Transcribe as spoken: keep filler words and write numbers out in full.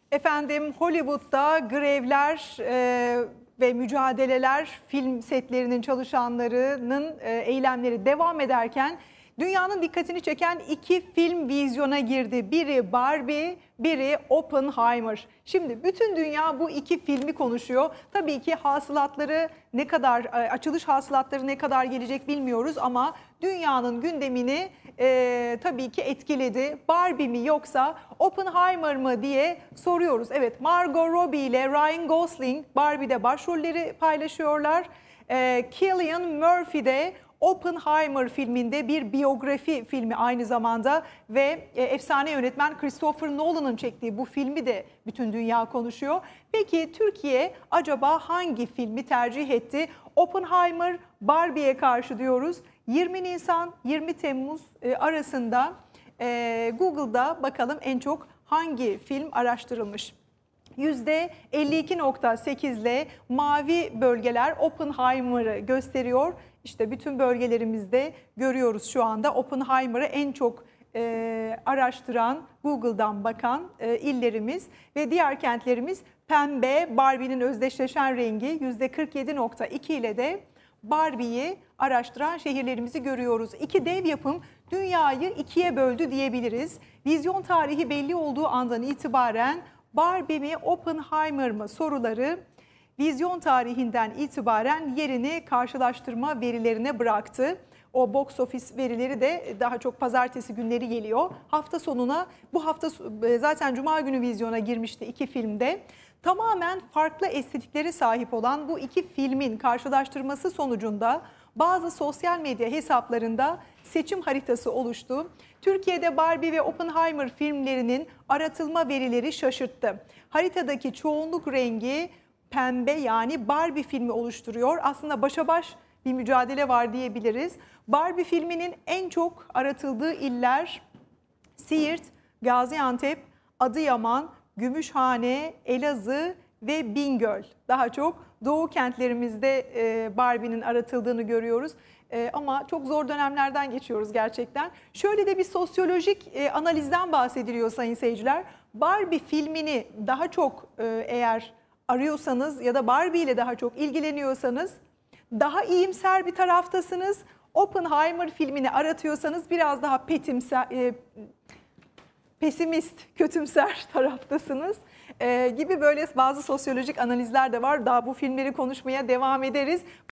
Efendim Hollywood'da grevler e, ve mücadeleler, film setlerinin çalışanlarının e, eylemleri devam ederken dünyanın dikkatini çeken iki film vizyona girdi. Biri Barbie, biri Oppenheimer. Şimdi bütün dünya bu iki filmi konuşuyor. Tabii ki hasılatları ne kadar, açılış hasılatları ne kadar gelecek bilmiyoruz ama dünyanın gündemini e, tabii ki etkiledi. Barbie mi yoksa Oppenheimer mı diye soruyoruz. Evet, Margot Robbie ile Ryan Gosling Barbie'de başrolleri paylaşıyorlar. E, Cillian Murphy de Oppenheimer filminde bir biyografi filmi aynı zamanda ve e, efsane yönetmen Christopher Nolan'ın çektiği bu filmi de bütün dünya konuşuyor. Peki Türkiye acaba hangi filmi tercih etti? Oppenheimer, Barbie'ye karşı diyoruz. yirmi Nisan yirmi Temmuz e, arasında e, Google'da bakalım en çok hangi film araştırılmış? yüzde elli iki nokta sekiz ile mavi bölgeler Oppenheimer'ı gösteriyor. İşte bütün bölgelerimizde görüyoruz şu anda Oppenheimer'ı en çok e, araştıran, Google'dan bakan e, illerimiz ve diğer kentlerimiz pembe, Barbie'nin özdeşleşen rengi yüzde kırk yedi nokta iki ile de Barbie'yi araştıran şehirlerimizi görüyoruz. İki dev yapım dünyayı ikiye böldü diyebiliriz. Vizyon tarihi belli olduğu andan itibaren Barbie mi Oppenheimer mı soruları vizyon tarihinden itibaren yerini karşılaştırma verilerine bıraktı. O box office verileri de daha çok pazartesi günleri geliyor. Hafta sonuna, bu hafta zaten cuma günü vizyona girmişti iki filmde. Tamamen farklı estetikleri sahip olan bu iki filmin karşılaştırması sonucunda bazı sosyal medya hesaplarında seçim haritası oluştu. Türkiye'de Barbie ve Oppenheimer filmlerinin aratılma verileri şaşırttı. Haritadaki çoğunluk rengi pembe, yani Barbie filmi oluşturuyor. Aslında başa baş bir mücadele var diyebiliriz. Barbie filminin en çok aratıldığı iller Siirt, Gaziantep, Adıyaman, Gümüşhane, Elazığ ve Bingöl. Daha çok doğu kentlerimizde Barbie'nin aratıldığını görüyoruz. Ama çok zor dönemlerden geçiyoruz gerçekten. Şöyle de bir sosyolojik analizden bahsediliyor sayın seyirciler. Barbie filmini daha çok eğer arıyorsanız ya da Barbie ile daha çok ilgileniyorsanız daha iyimser bir taraftasınız. Oppenheimer filmini aratıyorsanız biraz daha petimser, e, pesimist, kötümser taraftasınız e, gibi böyle bazı sosyolojik analizler de var. Daha bu filmleri konuşmaya devam ederiz.